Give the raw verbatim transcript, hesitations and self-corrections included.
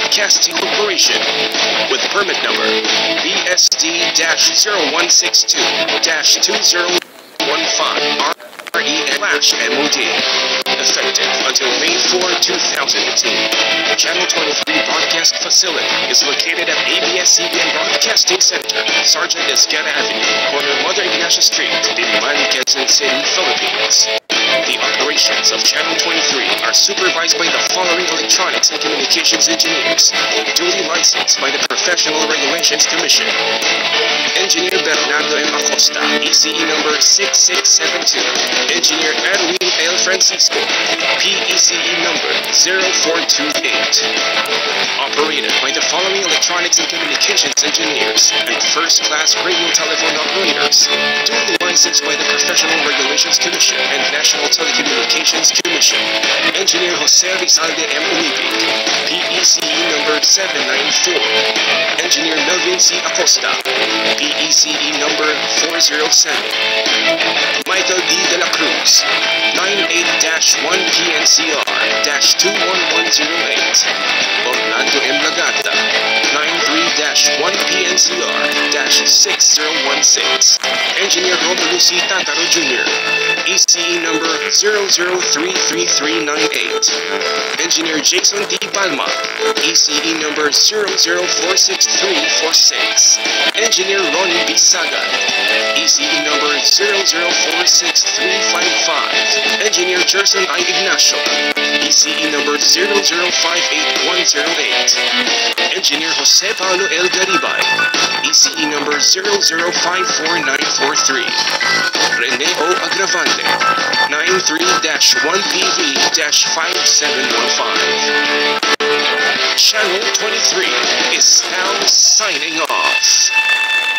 Broadcasting Corporation with permit number B S D zero one six two two zero one five R E slash M O D. Effective until May fourth, two thousand eighteen. Channel twenty-three Broadcast Facility is located at A B S C B N Broadcasting Center, Sergeant Escana Avenue, corner Mother Ignacia Street, Diliman, Quezon City, Philippines. The operations of Channel twenty-three are supervised by the following electronics and communications engineers, duly licensed by the Professional Regulations Commission. Engineer Bernardo M. Acosta, E C E number six six seven two. Engineer Edwin L. Francisco, P E C E number zero four two eight. Operated by the following electronics and communications engineers and first-class radio telephone operators, duly licensed by the Professional Regulations Commission and National Telecommunications Commission. Engineer Jose Rizalde M. Umibig, P E C E number seven nine four. Engineer Melvin C. Acosta, P E C E number four zero seven. Michael D. De La Cruz, nine eight one P N C R two one one zero eight. Orlando M. Lagata, nine three one P N C R six zero one six. Engineer Romulo C. Tataro Junior, E C E number zero zero three three three nine eight. Engineer Jason D. Palma, E C E number zero zero four six three four six. Engineer Ronnie B. Saga, E C E number zero zero four six three five five. Engineer Jerson I. Ignacio, E C E number zero zero five eight one zero eight. Engineer Jose Paulo L. Garibay, E C E number zero zero five four nine four three. Rene O. Agravante, nine three one P V five seven one five. Channel twenty-three is now signing off.